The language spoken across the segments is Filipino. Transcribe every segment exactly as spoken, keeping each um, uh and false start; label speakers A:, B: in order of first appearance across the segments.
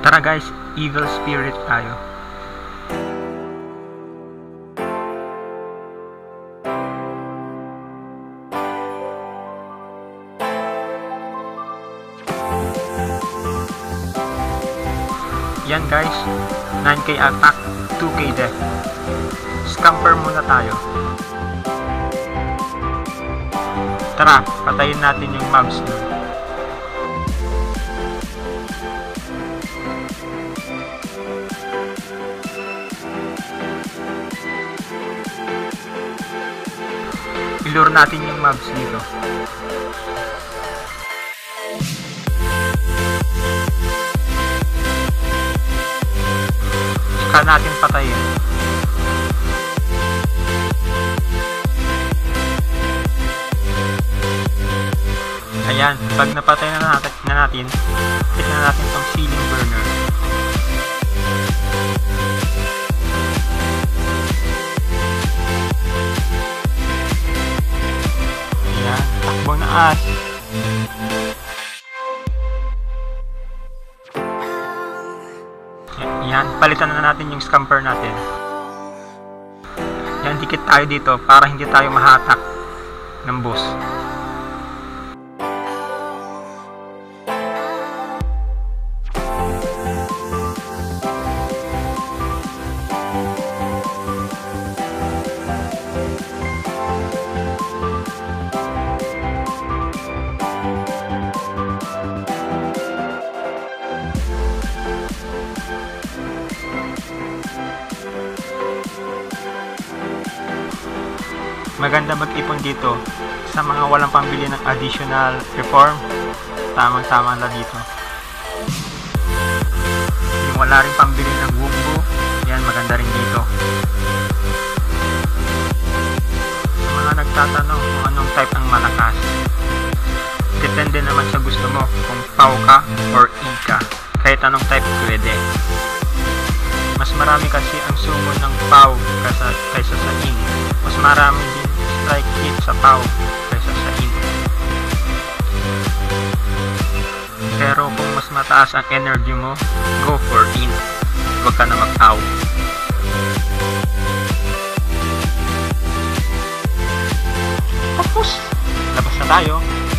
A: Tara guys, evil spirit tayo. Yan guys, nine K attack, two K death. Scamper muna tayo. Tara, patayin natin yung mobs nyo. I-lure natin yung mobs dito. Saka natin patayin. Ayan, pag napatay na natin, na natin hit na natin tong ceiling burner. Ayan, takbo na as. Yan, palitan na natin yung scamper natin. Yan, dikit tayo dito para hindi tayo mahatak ng boss. Maganda mag-ipon dito sa mga walang pambili ng additional reform. Tamang-tama na dito. Yung wala rin pambili ng wumbo, yan maganda rin dito. Sa mga nagtatanong kung anong type ang malakas, depende naman sa gusto mo kung P A W ka or E ka. Kahit anong type pwede. Mas marami kasi ang sumo ng P A W kaysa, kaysa sa I N. Mas marami din strike hit sa P A W kaysa sa I N. Pero kung mas mataas ang energy mo, go for I N. Huwag ka na mag-P A W. Tapos, labas na tayo.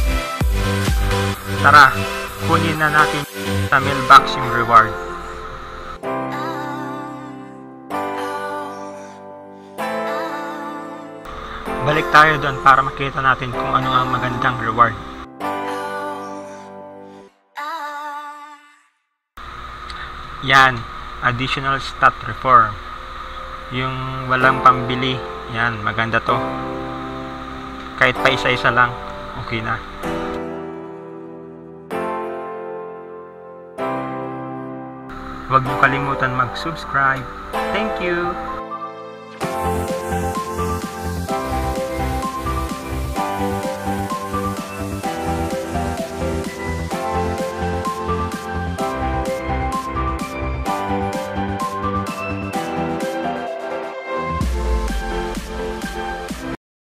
A: Tara, kunin na natin sa mailbox yung reward. Balik tayo doon para makita natin kung ano ang magandang reward. Yan, additional stat reform. Yung walang pambili, yan, maganda to. Kahit pa isa-isa lang, okay na. Huwag niyo kalimutan mag-subscribe. Thank you!